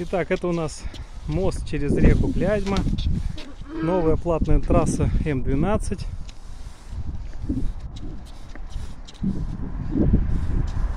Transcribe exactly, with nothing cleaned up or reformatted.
Итак, это у нас мост через реку Клязьма. Новая платная трасса М двенадцать.